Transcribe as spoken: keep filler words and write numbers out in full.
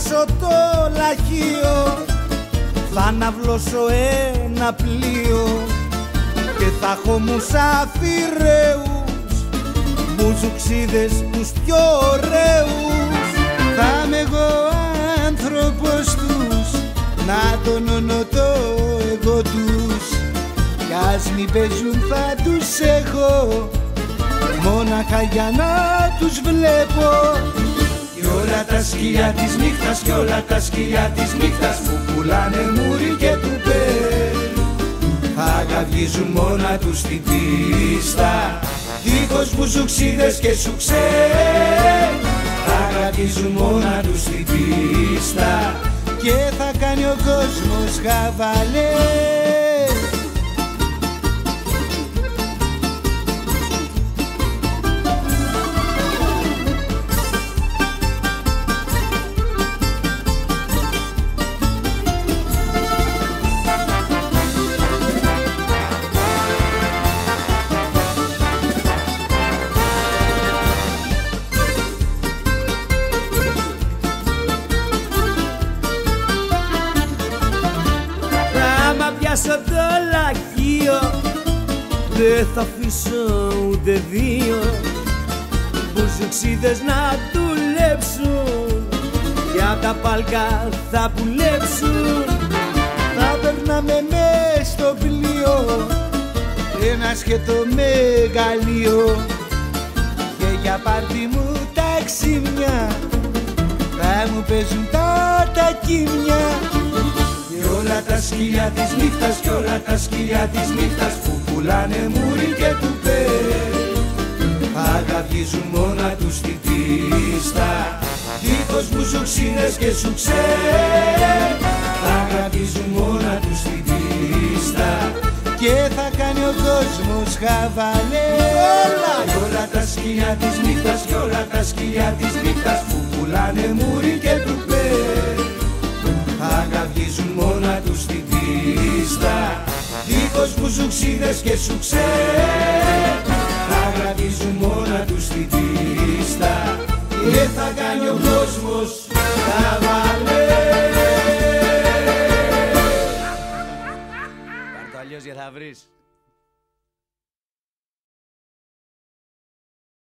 πιάσω το λαχείο, θα αναβλώσω ένα πλοίο και θα έχω μουσαφιρέους, μπουζουξίδες τους πιο ωραίους. Θα είμαι εγώ άνθρωπος τους, να τονώνω το εγώ τους, κι ας μη παίζουν θα τους έχω, μόναχα για να τους βλέπω. Κι όλα τα σκυλιά της νύχτας, κι όλα τα σκυλιά της νύχτας που πουλάνε μουρι και κουπέ, θα γαυγίζουν μόνα τους στην πίστα, δίχως μπουζουξίδες και σουξέ. Θα γαυγίζουν μόνα τους στην πίστα και θα κάνει ο κόσμος χαβαλέ. Πιάσω το λαχείο, δεν θα αφήσω ούτε δύο μπουζουξίδες να δουλέψουν, και απ' τα πάλκα θα πουλέψουν. Θα περνάμε μες στο πλοίο, ένα σκέτο μεγαλείο, και για πάρτι μου τα ξύμια θα μου παίζουν τα τακίμια. Κι όλα τα σκυλιά της νύχτας, κι όλα τα σκυλιά της νύχτας που πουλάνε μουρι και κουπέ, θα γαυγίζουν μόνα τους στην πίστα, δίχως μπουζουξίδες και σουξέ. Θα γαυγίζουν μόνα τους στην πίστα και θα κάνει ο κόσμος χαβαλέ. Κι όλα τα σκυλιά της νύχτας, κι όλα τα σκυλιά της νύχτας που πουλάνε μουρι και κουπέ, θα γαυγίζουν μόνα τους στην πίστα, δίχως μπουζουξίδες και σουξέ. Θα γαυγίζουν μόνα τους στην πίστα και θα κάνει ο κόσμος χαβαλέ. Πάρ' το αλλιώς για θα βρεις.